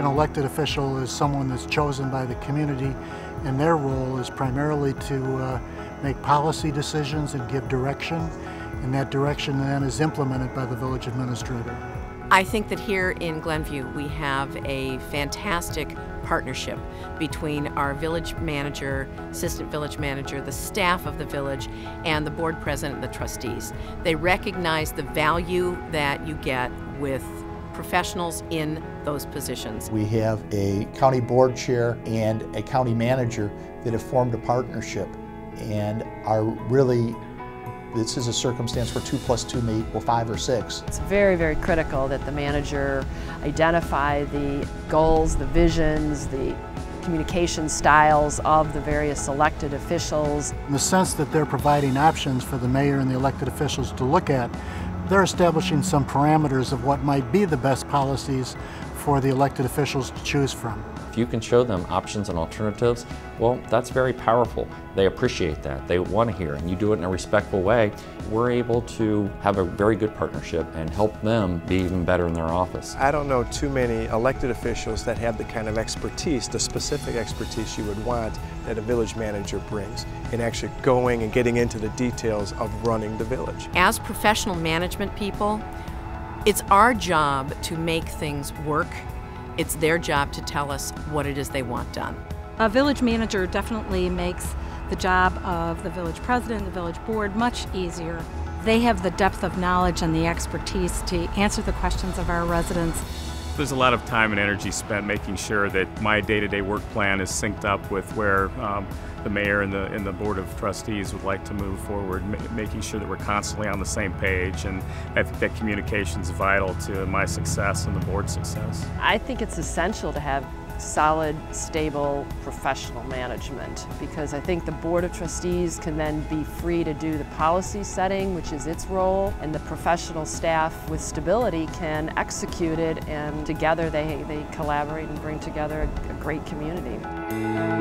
An elected official is someone that's chosen by the community, and their role is primarily to make policy decisions and give direction, and that direction then is implemented by the village administrator. I think that here in Glenview we have a fantastic partnership between our village manager, assistant village manager, the staff of the village, and the board president and the trustees. They recognize the value that you get with professionals in those positions. We have a county board chair and a county manager that have formed a partnership and are really, this is a circumstance where 2 + 2 may equal 5 or 6. It's very, very critical that the manager identify the goals, the visions, the communication styles of the various elected officials. In the sense that they're providing options for the mayor and the elected officials to look at, they're establishing some parameters of what might be the best policies for the elected officials to choose from. If you can show them options and alternatives, well, that's very powerful. They appreciate that. They want to hear, and you do it in a respectful way. We're able to have a very good partnership and help them be even better in their office. I don't know too many elected officials that have the kind of expertise, the specific expertise you would want that a village manager brings in actually going and getting into the details of running the village. As professional management people, it's our job to make things work. It's their job to tell us what it is they want done. A village manager definitely makes the job of the village president and the village board much easier. They have the depth of knowledge and the expertise to answer the questions of our residents. There's a lot of time and energy spent making sure that my day-to-day work plan is synced up with where the mayor and the board of trustees would like to move forward, making sure that we're constantly on the same page, and I think that communication is vital to my success and the board's success. I think it's essential to have solid, stable, professional management, because I think the board of trustees can then be free to do the policy setting, which is its role, and the professional staff with stability can execute it, and together they collaborate and bring together a great community.